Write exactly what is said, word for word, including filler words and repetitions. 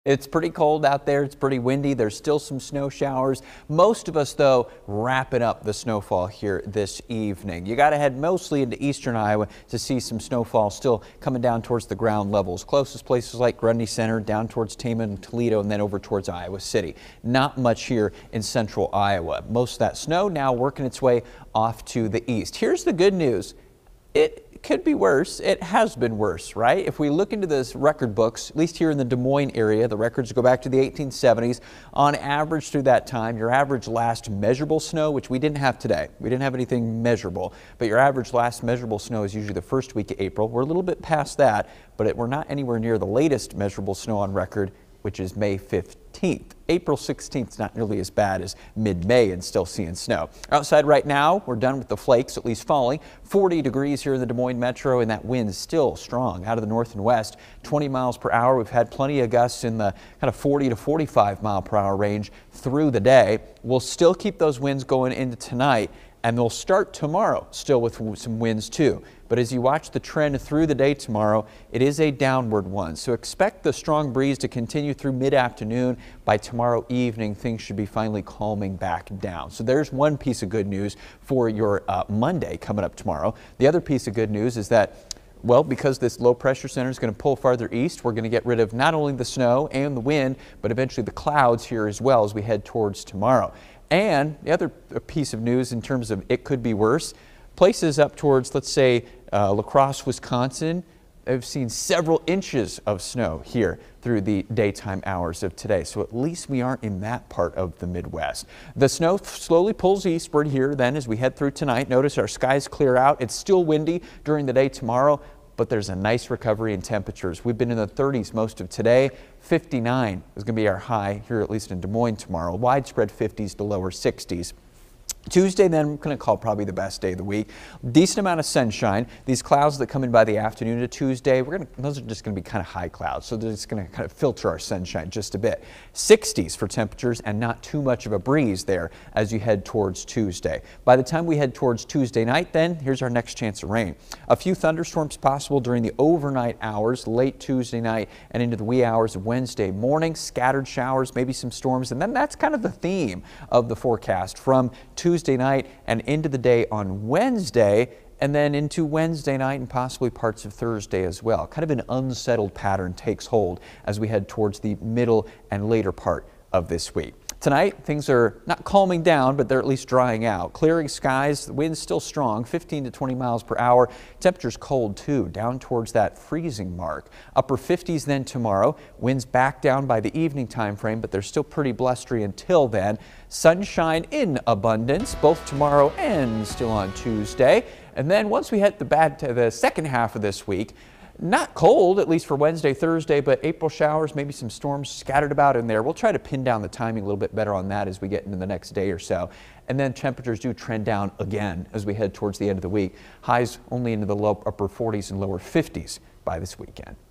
It's pretty cold out there. It's pretty windy. There's still some snow showers. Most of us, though, wrapping up the snowfall here this evening. You got to head mostly into eastern Iowa to see some snowfall still coming down towards the ground levels. Closest places like Grundy Center, down towards Tama and Toledo, and then over towards Iowa City. Not much here in central Iowa. Most of that snow now working its way off to the east. Here's the good news. It could be worse. It has been worse, right? If we look into this record books, at least here in the Des Moines area, the records go back to the eighteen seventies. On average through that time, your average last measurable snow, which we didn't have today. We didn't have anything measurable, but your average last measurable snow is usually the first week of April. We're a little bit past that, but it, we're not anywhere near the latest measurable snow on record, which is May fifteenth. April sixteenth is not nearly as bad as mid-May and still seeing snow. Outside right now, we're done with the flakes, at least falling. forty degrees here in the Des Moines metro, and that wind is still strong out of the north and west. twenty miles per hour. We've had plenty of gusts in the kind of forty to forty-five mile per hour range through the day. We'll still keep those winds going into tonight, and they'll start tomorrow still with some winds too. But as you watch the trend through the day tomorrow, it is a downward one. So expect the strong breeze to continue through mid-afternoon. By tomorrow evening, things should be finally calming back down. So there's one piece of good news for your uh, Monday coming up tomorrow. The other piece of good news is that, well, because this low pressure center is going to pull farther east, we're going to get rid of not only the snow and the wind, but eventually the clouds here as well as we head towards tomorrow. And the other piece of news in terms of it could be worse, places up towards, let's say, uh, La Crosse, Wisconsin, have seen several inches of snow here through the daytime hours of today. So at least we aren't in that part of the Midwest. The snow slowly pulls eastward here then as we head through tonight. Notice our skies clear out. It's still windy during the day tomorrow, but there's a nice recovery in temperatures. We've been in the thirties most of today. fifty-nine is going to be our high here, at least in Des Moines tomorrow. Widespread fifties to lower sixties. Tuesday, then, I'm going to call probably the best day of the week. Decent amount of sunshine. These clouds that come in by the afternoon of Tuesday, we're going to, those are just going to be kind of high clouds, so they're just going to kind of filter our sunshine just a bit. sixties for temperatures and not too much of a breeze there as you head towards Tuesday. By the time we head towards Tuesday night, then, here's our next chance of rain. A few thunderstorms possible during the overnight hours, late Tuesday night and into the wee hours of Wednesday morning. Scattered showers, maybe some storms, and then that's kind of the theme of the forecast from Tuesday Tuesday night and into the day on Wednesday, and then into Wednesday night and possibly parts of Thursday as well. Kind of an unsettled pattern takes hold as we head towards the middle and later part of this week. Tonight, things are not calming down, but they're at least drying out. Clearing skies, the wind's still strong, fifteen to twenty miles per hour. Temperatures cold too, down towards that freezing mark. Upper fifties then tomorrow. Winds back down by the evening time frame, but they're still pretty blustery until then. Sunshine in abundance, both tomorrow and still on Tuesday. And then once we hit the bad to the second half of this week, not cold, at least for Wednesday, Thursday, but April showers, maybe some storms scattered about in there. We'll try to pin down the timing a little bit better on that as we get into the next day or so. And then temperatures do trend down again as we head towards the end of the week. Highs only into the low upper forties and lower fifties by this weekend.